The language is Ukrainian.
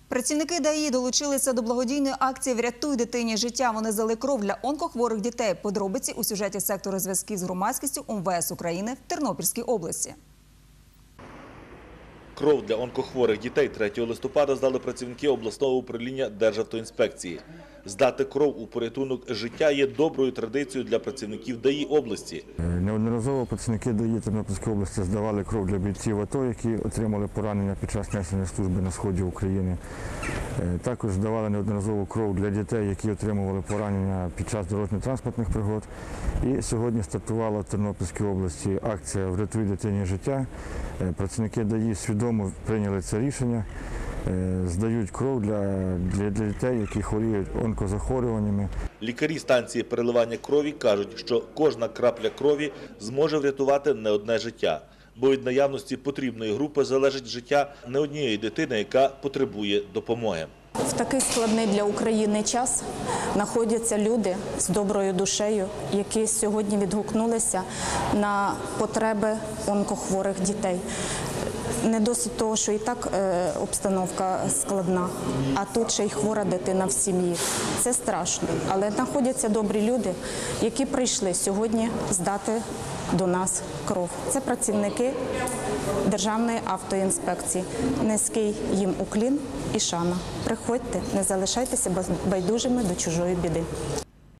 Працівники ДАІ долучилися до благодійної акції «Врятуй дитині життя». Вони здали кров для онкохворих дітей. Подробиці у сюжеті сектору зв'язків з громадськістю МВС України в Тернопільській області. Кров для онкохворих дітей 3 листопада здали працівники обласного управління Державтоінспекції. Здати кров у порятунок життя є доброю традицією для працівників ДАІ області. Неодноразово працівники ДАІ Тернопільської області здавали кров для бійців АТО, які отримали поранення під час несення служби на сході України. Також здавали неодноразово кров для дітей, які отримували поранення під час дорожньо-транспортних пригод. І сьогодні стартувала в Тернопільській області акція «Врятуй дитині життя». Працівники ДАІ свідомо прийняли це рішення. Здають кров для дітей, які хворіють онкозахворюваннями. Лікарі станції переливання крові кажуть, що кожна крапля крові зможе врятувати не одне життя. Бо від наявності потрібної групи залежить життя не однієї дитини, яка потребує допомоги. В такий складний для України час знаходяться люди з доброю душею, які сьогодні відгукнулися на потреби онкохворих дітей. Не досить того, що і так обстановка складна, а тут ще й хвора дитина в сім'ї. Це страшно, але знаходяться добрі люди, які прийшли сьогодні здати до нас кров. Це працівники Державної автоінспекції. Низький їм уклін і шана. Приходьте, не залишайтеся байдужими до чужої біди.